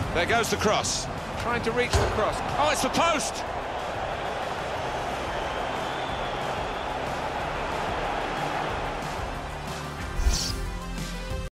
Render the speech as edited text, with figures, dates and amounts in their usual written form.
There goes the cross. Trying to reach the cross. Oh, it's the post!